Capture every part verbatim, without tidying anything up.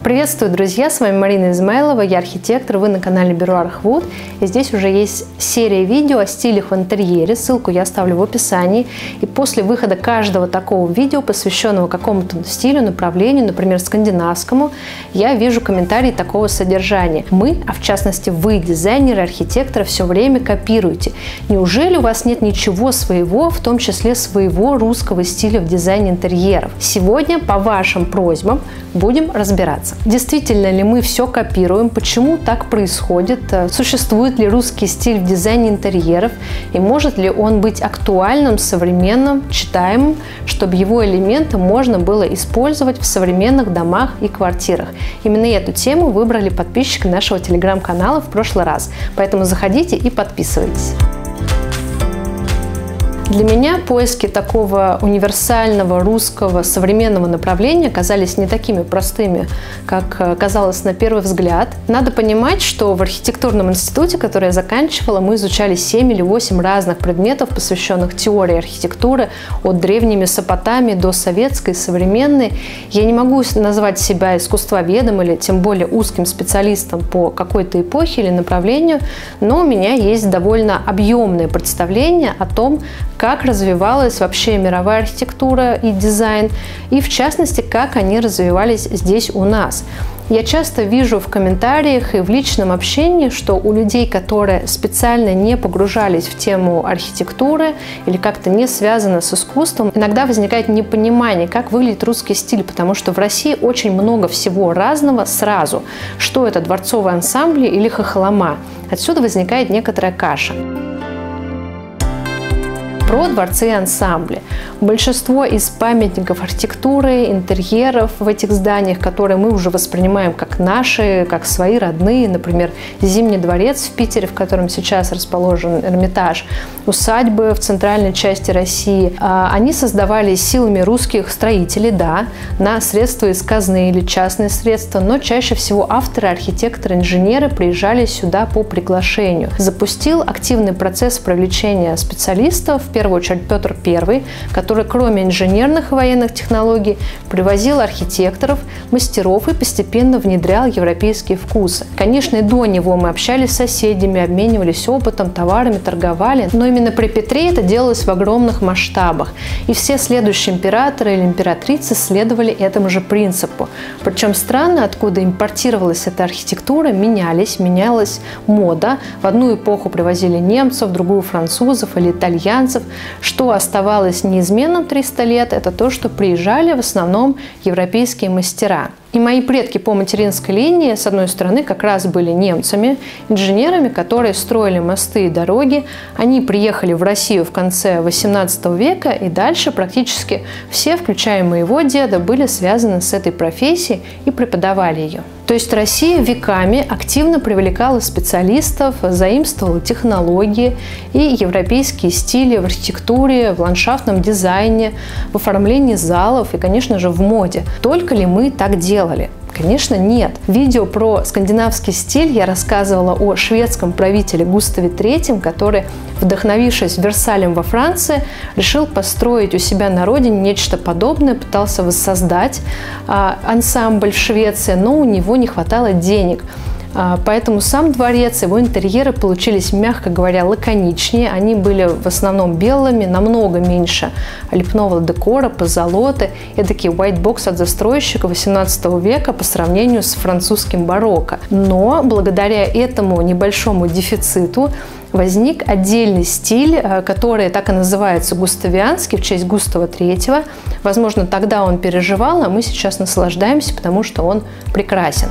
Приветствую, друзья! С вами Марина Измайлова, я архитектор, вы на канале Бюро Архвуд. И здесь уже есть серия видео о стилях в интерьере, ссылку я оставлю в описании. И после выхода каждого такого видео, посвященного какому-то стилю, направлению, например, скандинавскому, я вижу комментарии такого содержания. Мы, а в частности вы, дизайнеры, архитекторы, все время копируете. Неужели у вас нет ничего своего, в том числе своего русского стиля в дизайне интерьеров? Сегодня по вашим просьбам будем разбираться. Действительно ли мы все копируем? Почему так происходит? Существует ли русский стиль в дизайне интерьеров? И может ли он быть актуальным, современным, читаемым, чтобы его элементы можно было использовать в современных домах и квартирах? Именно эту тему выбрали подписчики нашего телеграм-канала в прошлый раз. Поэтому заходите и подписывайтесь. Для меня поиски такого универсального русского современного направления казались не такими простыми, как казалось на первый взгляд. Надо понимать, что в архитектурном институте, который я заканчивала, мы изучали семь или восемь разных предметов, посвященных теории архитектуры, от древней Месопотамии до советской, современной. Я не могу назвать себя искусствоведом или тем более узким специалистом по какой-то эпохе или направлению, но у меня есть довольно объемное представление о том, как развивалась вообще мировая архитектура и дизайн, и в частности, как они развивались здесь у нас. Я часто вижу в комментариях и в личном общении, что у людей, которые специально не погружались в тему архитектуры или как-то не связаны с искусством, иногда возникает непонимание, как выглядит русский стиль, потому что в России очень много всего разного сразу. Что это дворцовые ансамбли или хохлома? Отсюда возникает некоторая каша. Про дворцы и ансамбли. Большинство из памятников архитектуры, интерьеров в этих зданиях, которые мы уже воспринимаем как наши, как свои родные, например, Зимний дворец в Питере, в котором сейчас расположен Эрмитаж, усадьбы в центральной части России, они создавались силами русских строителей, да, на средства из казны или частные средства, но чаще всего авторы, архитекторы, инженеры приезжали сюда по приглашению. Запустил активный процесс привлечения специалистов, в первую очередь Петр Первый, который кроме инженерных и военных технологий привозил архитекторов, мастеров и постепенно внедрял европейские вкусы. Конечно, и до него мы общались с соседями, обменивались опытом, товарами, торговали, но именно при Петре это делалось в огромных масштабах. И все следующие императоры или императрицы следовали этому же принципу. Причем страны, откуда импортировалась эта архитектура, менялись, менялась мода. В одну эпоху привозили немцев, в другую французов или итальянцев. Что оставалось неизменным триста лет, это то, что приезжали в основном европейские мастера. И мои предки по материнской линии, с одной стороны, как раз были немцами, инженерами, которые строили мосты и дороги. Они приехали в Россию в конце восемнадцатого века, и дальше практически все, включая моего деда, были связаны с этой профессией и преподавали ее. То есть Россия веками активно привлекала специалистов, заимствовала технологии и европейские стили в архитектуре, в ландшафтном дизайне, в оформлении залов и, конечно же, в моде. Только ли мы так делали? Конечно, нет. В видео про скандинавский стиль я рассказывала о шведском правителе Густаве Третьем, который, вдохновившись Версалем во Франции, решил построить у себя на родине нечто подобное, пытался воссоздать а, ансамбль в Швеции, но у него не хватало денег. Поэтому сам дворец, его интерьеры получились, мягко говоря, лаконичнее. Они были в основном белыми, намного меньше лепного декора, позолоты. Эдакий white box от застройщика восемнадцатого века по сравнению с французским барокко. Но благодаря этому небольшому дефициту возник отдельный стиль, который так и называется густавианский, в честь Густава Третьего. Возможно, тогда он переживал, а мы сейчас наслаждаемся, потому что он прекрасен.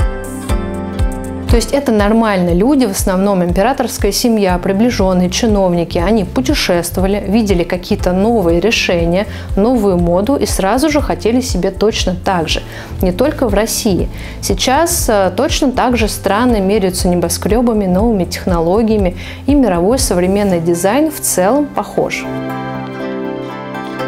То есть это нормально. Люди, в основном императорская семья, приближенные, чиновники, они путешествовали, видели какие-то новые решения, новую моду и сразу же хотели себе точно так же. Не только в России. Сейчас точно так же страны меряются небоскребами, новыми технологиями, и мировой современный дизайн в целом похож.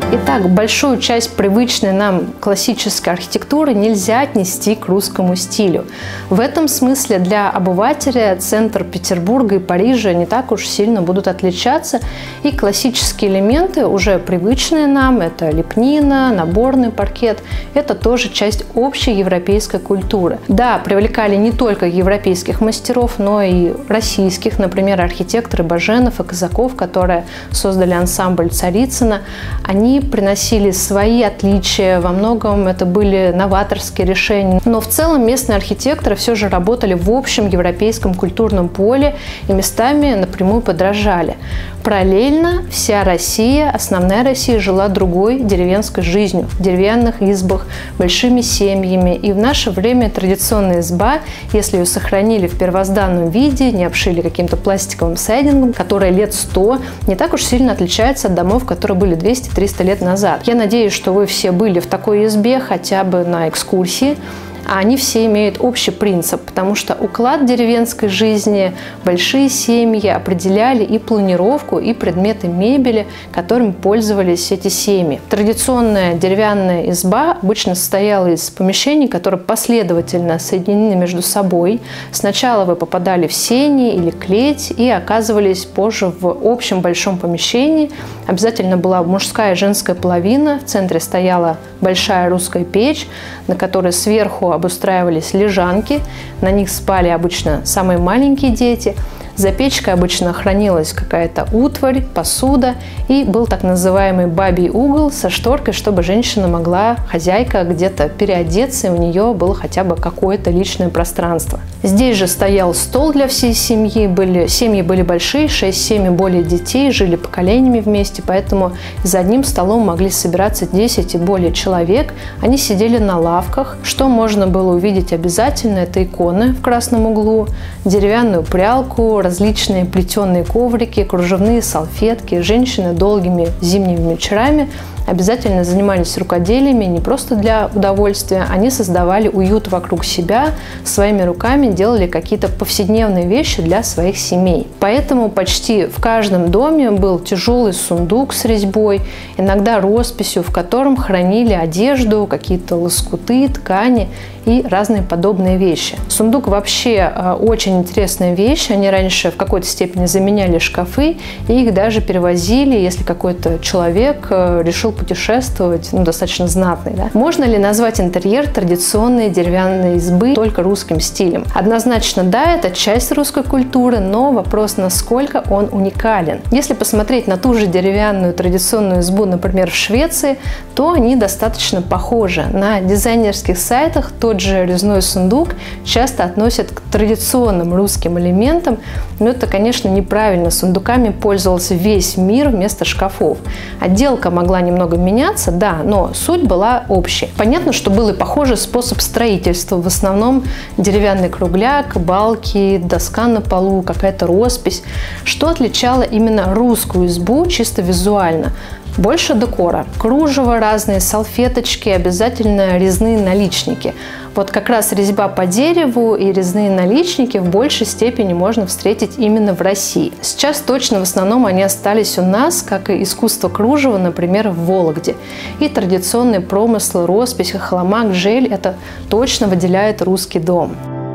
Итак, большую часть привычной нам классической архитектуры нельзя отнести к русскому стилю. В этом смысле для обывателя центр Петербурга и Парижа не так уж сильно будут отличаться, и классические элементы, уже привычные нам, это лепнина, наборный паркет, это тоже часть общей европейской культуры. Да, привлекали не только европейских мастеров, но и российских, например, архитекторы Баженов и Казаков, которые создали ансамбль Царицына. Они приносили свои отличия, во многом это были новаторские решения. Но в целом местные архитекторы все же работали в общем европейском культурном поле и местами напрямую подражали. Параллельно вся Россия, основная Россия, жила другой деревенской жизнью, в деревянных избах, большими семьями. И в наше время традиционная изба, если ее сохранили в первозданном виде, не обшили каким-то пластиковым сайдингом, которая лет сто, не так уж сильно отличается от домов, которые были двести-триста лет назад. Я надеюсь, что вы все были в такой избе хотя бы на экскурсии. А они все имеют общий принцип, потому что уклад деревенской жизни, большие семьи определяли и планировку, и предметы мебели, которыми пользовались эти семьи. Традиционная деревянная изба обычно состояла из помещений, которые последовательно соединены между собой. Сначала вы попадали в сени или клеть и оказывались позже в общем большом помещении. Обязательно была мужская и женская половина, в центре стояла большая русская печь, на которой сверху обустраивались лежанки, на них спали обычно самые маленькие дети. За печкой обычно хранилась какая-то утварь, посуда, и был так называемый бабий угол со шторкой, чтобы женщина могла, хозяйка, где-то переодеться, и у нее было хотя бы какое-то личное пространство. Здесь же стоял стол для всей семьи, были, семьи были большие, шесть-семь и более детей, жили поколениями вместе, поэтому за одним столом могли собираться десять и более человек. Они сидели на лавках. Что можно было увидеть обязательно, это иконы в красном углу, деревянную прялку, различные плетеные коврики, кружевные салфетки. Женщины долгими зимними вечерами обязательно занимались рукоделиями не просто для удовольствия, они создавали уют вокруг себя, своими руками делали какие-то повседневные вещи для своих семей. Поэтому почти в каждом доме был тяжелый сундук с резьбой, иногда росписью, в котором хранили одежду, какие-то лоскуты, ткани и разные подобные вещи. Сундук вообще очень интересная вещь, они раньше в какой-то степени заменяли шкафы, и их даже перевозили, если какой-то человек решил путешествовать, ну, достаточно знатный. Да? Можно ли назвать интерьер традиционной деревянной избы только русским стилем? Однозначно да, это часть русской культуры, но вопрос, насколько он уникален. Если посмотреть на ту же деревянную традиционную избу, например, в Швеции, то они достаточно похожи. На дизайнерских сайтах тот же резной сундук часто относят к традиционным русским элементам, но это, конечно, неправильно. Сундуками пользовался весь мир вместо шкафов. Отделка могла немного меняться, да, но суть была общей. Понятно, что был и похожий способ строительства. В основном деревянный кругляк, балки, доска на полу, какая-то роспись. Что отличало именно русскую избу чисто визуально? Больше декора. Кружево, разные салфеточки, обязательно резные наличники. Вот как раз резьба по дереву и резные наличники в большей степени можно встретить именно в России. Сейчас точно в основном они остались у нас, как и искусство кружева, например, в Вологде. И традиционные промыслы, роспись, хохломак, жель – это точно выделяет русский дом.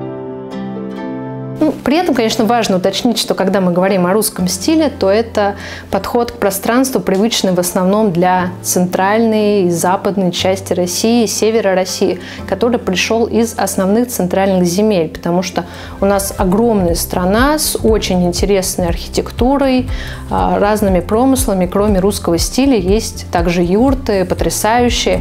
Ну, при этом, конечно, важно уточнить, что когда мы говорим о русском стиле, то это подход к пространству, привычный в основном для центральной и западной части России, севера России, который пришел из основных центральных земель, потому что у нас огромная страна с очень интересной архитектурой, разными промыслами. Кроме русского стиля есть также юрты, потрясающие.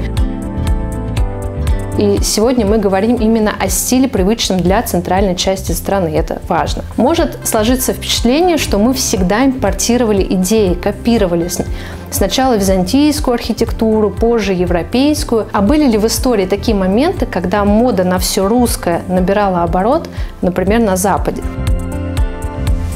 И сегодня мы говорим именно о стиле, привычном для центральной части страны. Это важно. Может сложиться впечатление, что мы всегда импортировали идеи, копировали сначала византийскую архитектуру, позже европейскую. А были ли в истории такие моменты, когда мода на все русское набирала оборот, например, на Западе?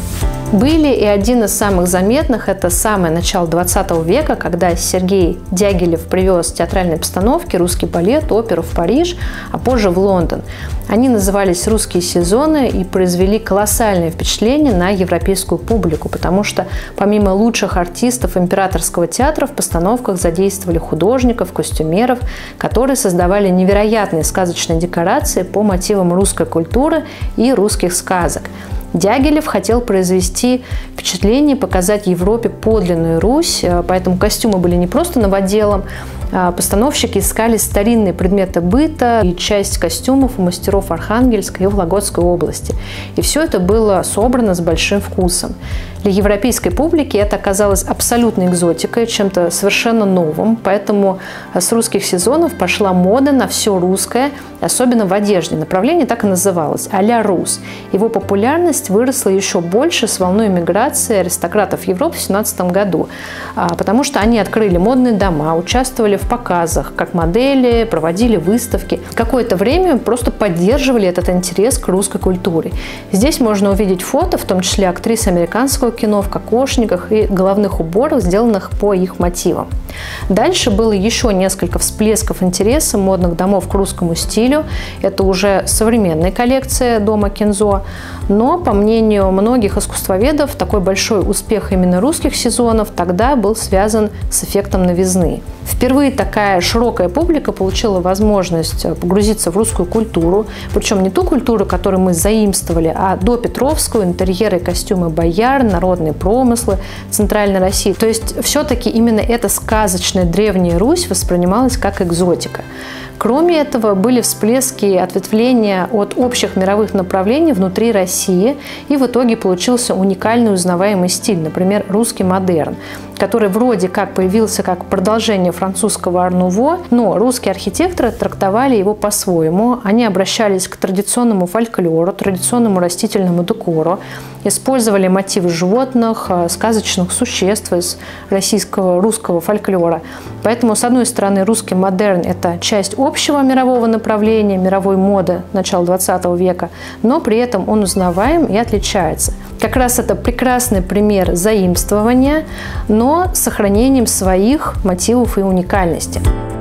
Были и один из самых заметных – это самое начало двадцатого века, когда Сергей Дягилев привез театральные постановки, русский балет, оперу в Париж, а позже в Лондон. Они назывались «Русские сезоны» и произвели колоссальное впечатление на европейскую публику, потому что помимо лучших артистов императорского театра в постановках задействовали художников, костюмеров, которые создавали невероятные сказочные декорации по мотивам русской культуры и русских сказок. Дягилев хотел произвести впечатление, показать Европе подлинную Русь, поэтому костюмы были не просто новоделом. Постановщики искали старинные предметы быта и часть костюмов у мастеров Архангельской и Вологодской области. И все это было собрано с большим вкусом. Для европейской публики это оказалось абсолютной экзотикой, чем-то совершенно новым, поэтому с русских сезонов пошла мода на все русское, особенно в одежде. Направление так и называлось – а-ля Рус. Его популярность выросла еще больше с волной миграции аристократов Европы в семнадцатом году, потому что они открыли модные дома, участвовали в показах как модели, проводили выставки. Какое-то время просто поддерживали этот интерес к русской культуре. Здесь можно увидеть фото, в том числе актрис американского кино в кокошниках и головных уборах, сделанных по их мотивам. Дальше было еще несколько всплесков интереса модных домов к русскому стилю. Это уже современная коллекция дома Кензо. Но, по мнению многих искусствоведов, такой большой успех именно русских сезонов тогда был связан с эффектом новизны. Впервые такая широкая публика получила возможность погрузиться в русскую культуру, причем не ту культуру, которую мы заимствовали, а допетровскую, интерьеры и костюмы бояр, народные промыслы Центральной России. То есть все-таки именно эта сказочная древняя Русь воспринималась как экзотика. Кроме этого, были всплески ответвления от общих мировых направлений внутри России, и в итоге получился уникальный узнаваемый стиль, например, русский модерн, который вроде как появился как продолжение французского ар-нуво, но русские архитекторы трактовали его по-своему. Они обращались к традиционному фольклору, традиционному растительному декору, использовали мотивы животных, сказочных существ из российского, русского фольклора. Поэтому, с одной стороны, русский модерн – это часть общего мирового направления, мировой моды начала двадцатого века, но при этом он узнаваем и отличается. Как раз это прекрасный пример заимствования, но с сохранением своих мотивов и уникальности.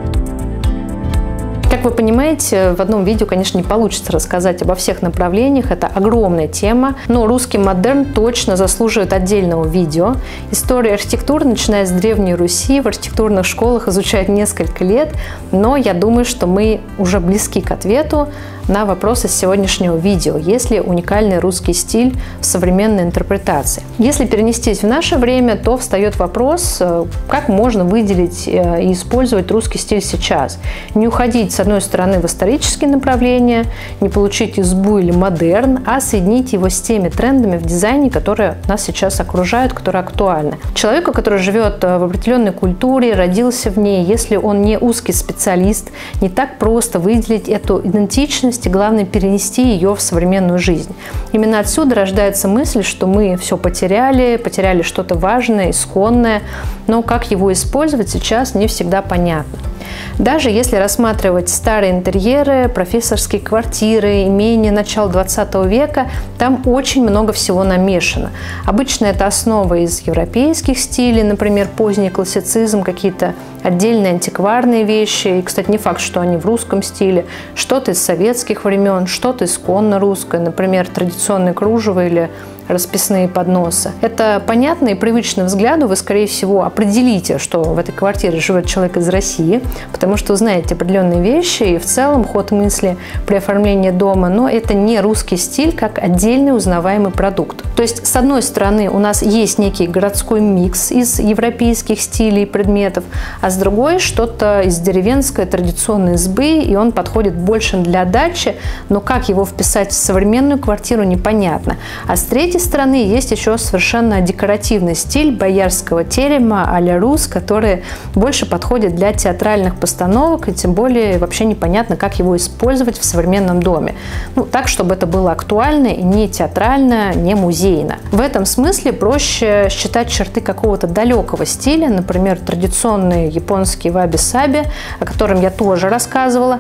Как вы понимаете, в одном видео, конечно, не получится рассказать обо всех направлениях, это огромная тема, но русский модерн точно заслуживает отдельного видео. История архитектуры, начиная с Древней Руси, в архитектурных школах изучают несколько лет, но я думаю, что мы уже близки к ответу на вопрос из сегодняшнего видео. Есть ли уникальный русский стиль в современной интерпретации? Если перенестись в наше время, то встает вопрос, как можно выделить и использовать русский стиль сейчас. Не уходить, с одной стороны, в исторические направления, не получить избу или модерн, а соединить его с теми трендами в дизайне, которые нас сейчас окружают, которые актуальны. Человеку, который живет в определенной культуре, родился в ней, если он не узкий специалист, не так просто выделить эту идентичность, и главное перенести ее в современную жизнь. Именно отсюда рождается мысль, что мы все потеряли, потеряли что-то важное, исконное, но как его использовать сейчас не всегда понятно. Даже если рассматривать старые интерьеры, профессорские квартиры, имения начала двадцатого века, там очень много всего намешано. Обычно это основа из европейских стилей, например, поздний классицизм, какие-то отдельные антикварные вещи. И, кстати, не факт, что они в русском стиле. Что-то из советских времен, что-то исконно русское, например, традиционное кружево или расписные подносы. Это понятно и привычно взгляду. Вы, скорее всего, определите, что в этой квартире живет человек из России, потому что узнаете определенные вещи и в целом ход мысли при оформлении дома, но это не русский стиль как отдельный узнаваемый продукт. То есть, с одной стороны, у нас есть некий городской микс из европейских стилей и предметов, а с другой что-то из деревенской традиционной избы, и он подходит больше для дачи, но как его вписать в современную квартиру, непонятно. А с третьей стороны есть еще совершенно декоративный стиль боярского терема а-ля Рус, который больше подходит для театральных постановок, и тем более вообще непонятно, как его использовать в современном доме. Ну, так, чтобы это было актуально и не театрально, не музейно. В этом смысле проще считать черты какого-то далекого стиля, например, традиционный японский ваби-саби, о котором я тоже рассказывала,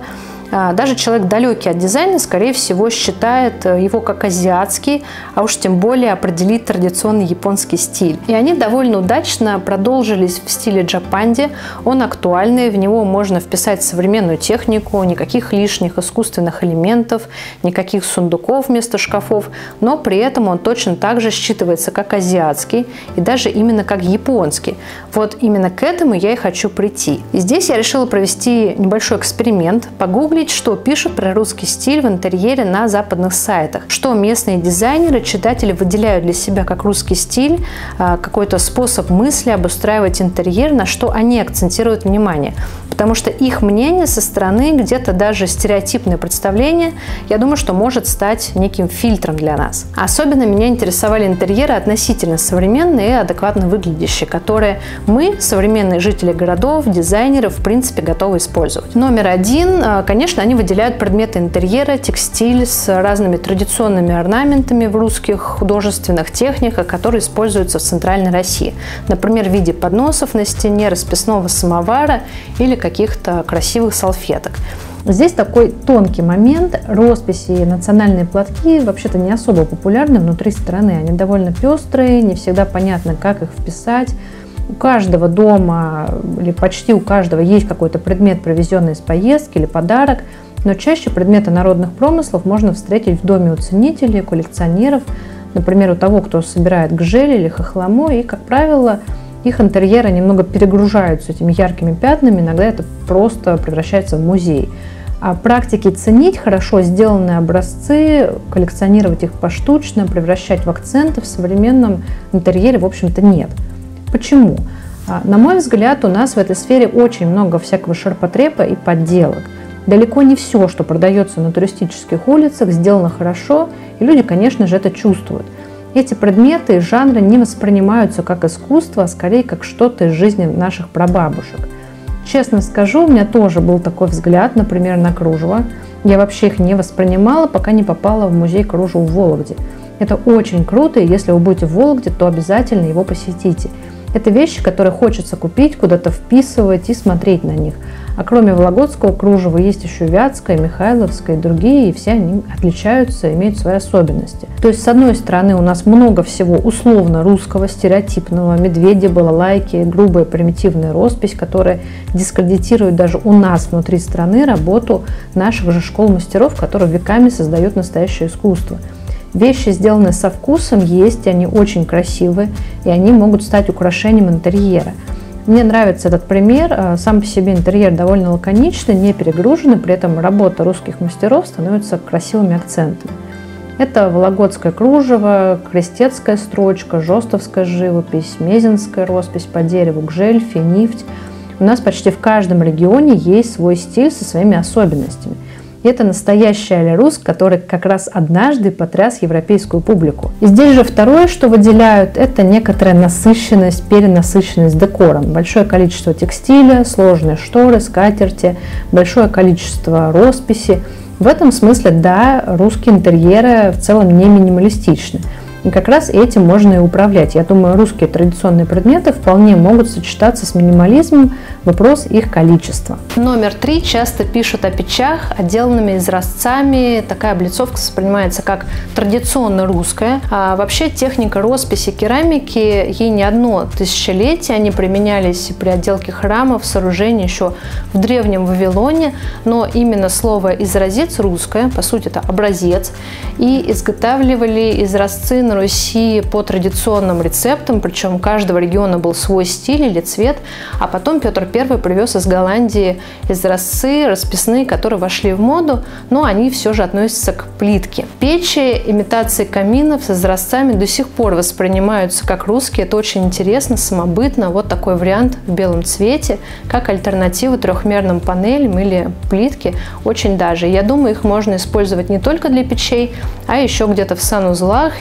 Даже человек, далекий от дизайна, скорее всего, считает его как азиатский, а уж тем более определить традиционный японский стиль. И они довольно удачно продолжились в стиле джапанди. Он актуальный, в него можно вписать современную технику, никаких лишних искусственных элементов, никаких сундуков вместо шкафов, но при этом он точно так же считывается как азиатский и даже именно как японский. Вот именно к этому я и хочу прийти. И здесь я решила провести небольшой эксперимент, погуглить, что пишут про русский стиль в интерьере на западных сайтах, что местные дизайнеры, читатели выделяют для себя как русский стиль, какой-то способ мысли обустраивать интерьер, на что они акцентируют внимание. Потому что их мнение со стороны, где-то даже стереотипное представление, я думаю, что может стать неким фильтром для нас. Особенно меня интересовали интерьеры относительно современные и адекватно выглядящие, которые мы, современные жители городов, дизайнеры, в принципе, готовы использовать. Номер один, конечно, они выделяют предметы интерьера, текстиль с разными традиционными орнаментами в русских художественных техниках, которые используются в Центральной России. Например, в виде подносов на стене, расписного самовара или каких-то красивых салфеток. Здесь такой тонкий момент. Росписи и национальные платки вообще-то не особо популярны внутри страны. Они довольно пестрые, не всегда понятно, как их вписать. У каждого дома или почти у каждого есть какой-то предмет, привезенный из поездки или подарок, но чаще предметы народных промыслов можно встретить в доме у ценителей, коллекционеров, например, у того, кто собирает гжель или хохлому, и, как правило, их интерьеры немного перегружаются этими яркими пятнами, иногда это просто превращается в музей. А практики ценить хорошо сделанные образцы, коллекционировать их поштучно, превращать в акценты в современном интерьере, в общем-то, нет. Почему? На мой взгляд, у нас в этой сфере очень много всякого ширпотреба и подделок. Далеко не все, что продается на туристических улицах, сделано хорошо, и люди, конечно же, это чувствуют. Эти предметы и жанры не воспринимаются как искусство, а скорее как что-то из жизни наших прабабушек. Честно скажу, у меня тоже был такой взгляд, например, на кружево. Я вообще их не воспринимала, пока не попала в музей кружева в Вологде. Это очень круто, и если вы будете в Вологде, то обязательно его посетите. Это вещи, которые хочется купить, куда-то вписывать и смотреть на них. А кроме вологодского кружева есть еще вятское, михайловское и другие, и все они отличаются, имеют свои особенности. То есть, с одной стороны, у нас много всего условно русского, стереотипного, медведи, балалайки, грубая примитивная роспись, которая дискредитирует даже у нас внутри страны работу наших же школ мастеров, которые веками создают настоящее искусство. Вещи, сделанные со вкусом, есть, и они очень красивые, и они могут стать украшением интерьера. Мне нравится этот пример. Сам по себе интерьер довольно лаконичный, не перегруженный, при этом работа русских мастеров становится красивыми акцентами. Это вологодское кружево, крестецкая строчка, жостовская живопись, мезенская роспись по дереву, гжель, финифть. У нас почти в каждом регионе есть свой стиль со своими особенностями. И это настоящий аля-рус, который как раз однажды потряс европейскую публику. И здесь же второе, что выделяют, это некоторая насыщенность, перенасыщенность декором. Большое количество текстиля, сложные шторы, скатерти, большое количество росписи. В этом смысле, да, русские интерьеры в целом не минималистичны. И как раз этим можно и управлять. Я думаю, русские традиционные предметы вполне могут сочетаться с минимализмом, вопрос их количества. Номер три. Часто пишут о печах, отделанными изразцами. Такая облицовка воспринимается как традиционно русская. А вообще техника росписи керамики, ей не одно тысячелетие. Они применялись при отделке храмов, сооружений еще в древнем Вавилоне. Но именно слово «изразец» русское, по сути это образец. И изготавливали изразцы на Руси по традиционным рецептам, причем у каждого региона был свой стиль или цвет, а потом Петр Первый привез из Голландии изразцы расписные, которые вошли в моду, но они все же относятся к плитке. Печи, имитации каминов с изразцами до сих пор воспринимаются как русские, это очень интересно, самобытно, вот такой вариант в белом цвете, как альтернатива трехмерным панелям или плитке, очень даже. Я думаю, их можно использовать не только для печей, а еще где-то в санузлах или для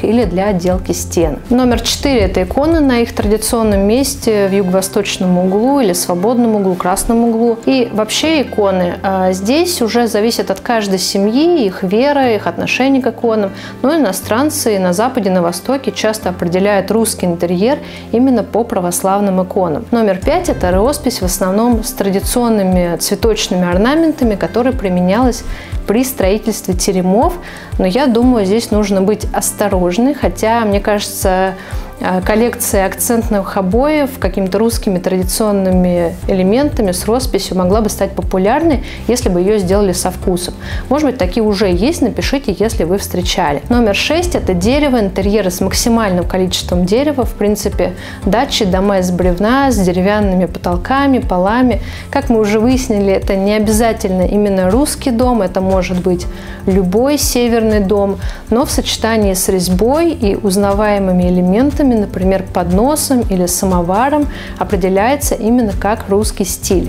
для отделки стен. Номер четыре – это иконы на их традиционном месте в юго-восточном углу или свободном углу, красном углу. И вообще иконы а, здесь уже зависят от каждой семьи, их веры, их отношения к иконам. Но иностранцы на Западе, на Востоке часто определяют русский интерьер именно по православным иконам. Номер пять – это роспись в основном с традиционными цветочными орнаментами, которые применялась при строительстве теремов. Но я думаю, здесь нужно быть осторожной, хотя, мне кажется, коллекция акцентных обоев какими-то русскими традиционными элементами с росписью могла бы стать популярной, если бы ее сделали со вкусом. Может быть, такие уже есть, напишите, если вы встречали. Номер шесть – это дерево, интерьеры с максимальным количеством дерева. В принципе, дачи, дома из бревна с деревянными потолками, полами. Как мы уже выяснили, это не обязательно именно русский дом, это может быть любой северный дом, но в сочетании с резьбой и узнаваемыми элементами, например, подносом или самоваром, определяется именно как русский стиль.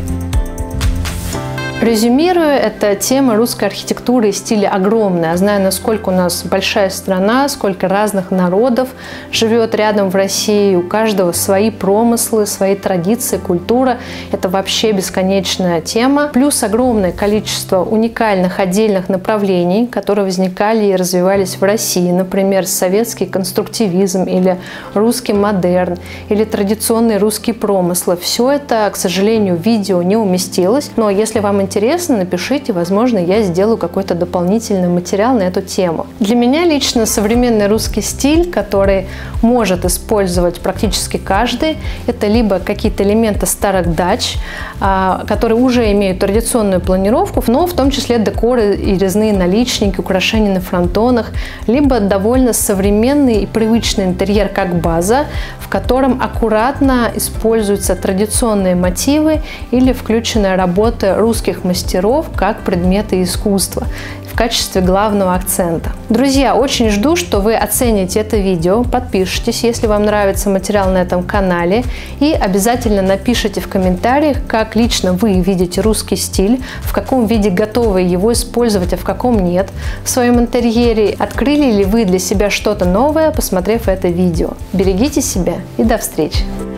Резюмируя, эта тема русской архитектуры и стиля огромная. Зная, насколько у нас большая страна, сколько разных народов живет рядом в России, у каждого свои промыслы, свои традиции, культура. Это вообще бесконечная тема. Плюс огромное количество уникальных отдельных направлений, которые возникали и развивались в России. Например, советский конструктивизм или русский модерн, или традиционные русские промыслы. Все это, к сожалению, в видео не уместилось. Но если вам интересно, Интересно, напишите, возможно, я сделаю какой-то дополнительный материал на эту тему. Для меня лично современный русский стиль, который может использовать практически каждый, это либо какие-то элементы старых дач, которые уже имеют традиционную планировку, но в том числе декоры и резные наличники, украшения на фронтонах, либо довольно современный и привычный интерьер как база, в котором аккуратно используются традиционные мотивы или включенная работа русских мастеров как предметы искусства в качестве главного акцента. Друзья, очень жду, что вы оцените это видео, подпишитесь, если вам нравится материал на этом канале, и обязательно напишите в комментариях, как лично вы видите русский стиль, в каком виде готовы его использовать, а в каком нет в своем интерьере. Открыли ли вы для себя что-то новое, посмотрев это видео? Берегите себя и до встречи!